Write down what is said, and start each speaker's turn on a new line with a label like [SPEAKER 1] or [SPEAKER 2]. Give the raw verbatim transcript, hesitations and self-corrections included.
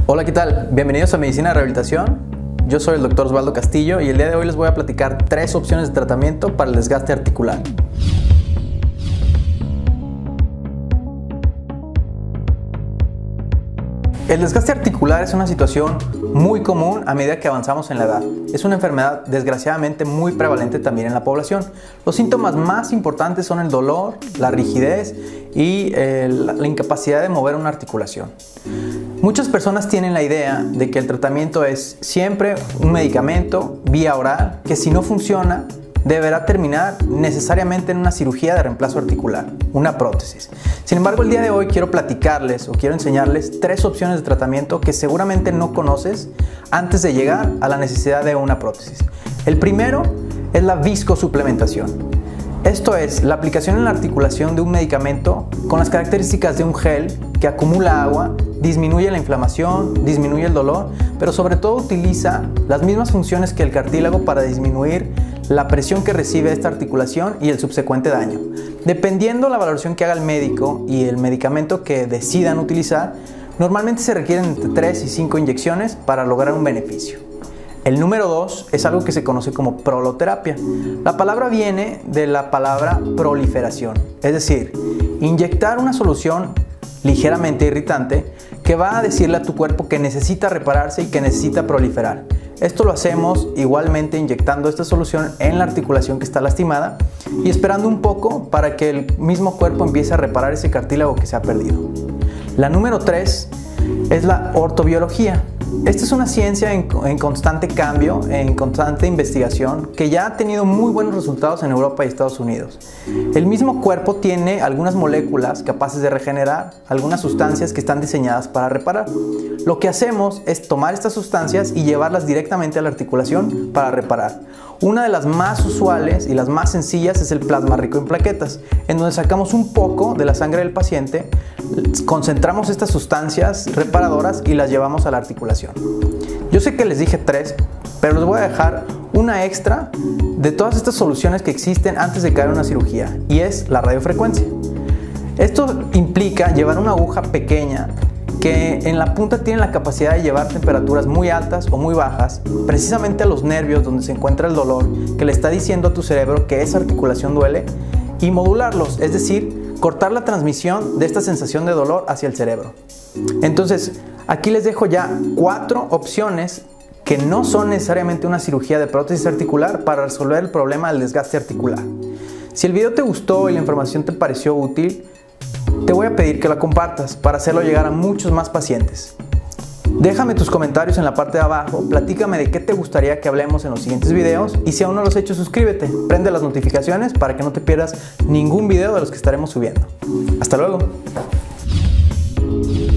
[SPEAKER 1] Hola, ¿qué tal? Bienvenidos a Medicina de Rehabilitación. Yo soy el doctor Osvaldo Castillo y el día de hoy les voy a platicar tres opciones de tratamiento para el desgaste articular. El desgaste articular es una situación muy común a medida que avanzamos en la edad. Es una enfermedad desgraciadamente muy prevalente también en la población. Los síntomas más importantes son el dolor, la rigidez y eh, la, la incapacidad de mover una articulación. Muchas personas tienen la idea de que el tratamiento es siempre un medicamento vía oral que, si no funciona, deberá terminar necesariamente en una cirugía de reemplazo articular, una prótesis. Sin embargo, el día de hoy quiero platicarles o quiero enseñarles tres opciones de tratamiento que seguramente no conoces antes de llegar a la necesidad de una prótesis. El primero es la viscosuplementación. Esto es la aplicación en la articulación de un medicamento con las características de un gel que acumula agua, disminuye la inflamación, disminuye el dolor, pero sobre todo utiliza las mismas funciones que el cartílago para disminuir la presión que recibe esta articulación y el subsecuente daño. Dependiendo la valoración que haga el médico y el medicamento que decidan utilizar, normalmente se requieren entre tres y cinco inyecciones para lograr un beneficio. El número dos es algo que se conoce como proloterapia. La palabra viene de la palabra proliferación, es decir, inyectar una solución ligeramente irritante que va a decirle a tu cuerpo que necesita repararse y que necesita proliferar. Esto lo hacemos igualmente inyectando esta solución en la articulación que está lastimada y esperando un poco para que el mismo cuerpo empiece a reparar ese cartílago que se ha perdido. La número tres es la ortobiología. Esta es una ciencia en, en constante cambio, en constante investigación, que ya ha tenido muy buenos resultados en Europa y Estados Unidos. El mismo cuerpo tiene algunas moléculas capaces de regenerar, algunas sustancias que están diseñadas para reparar. Lo que hacemos es tomar estas sustancias y llevarlas directamente a la articulación para reparar. Una de las más usuales y las más sencillas es el plasma rico en plaquetas, en donde sacamos un poco de la sangre del paciente, concentramos estas sustancias reparadoras y las llevamos a la articulación. Yo sé que les dije tres, pero les voy a dejar una extra de todas estas soluciones que existen antes de caer en una cirugía, y es la radiofrecuencia. Esto implica llevar una aguja pequeña que en la punta tiene la capacidad de llevar temperaturas muy altas o muy bajas, precisamente a los nervios donde se encuentra el dolor, que le está diciendo a tu cerebro que esa articulación duele, y modularlos, es decir, cortar la transmisión de esta sensación de dolor hacia el cerebro. Entonces, aquí les dejo ya cuatro opciones que no son necesariamente una cirugía de prótesis articular para resolver el problema del desgaste articular. Si el video te gustó y la información te pareció útil, te voy a pedir que la compartas para hacerlo llegar a muchos más pacientes. Déjame tus comentarios en la parte de abajo, platícame de qué te gustaría que hablemos en los siguientes videos, y si aún no lo has hecho, suscríbete, prende las notificaciones para que no te pierdas ningún video de los que estaremos subiendo. Hasta luego.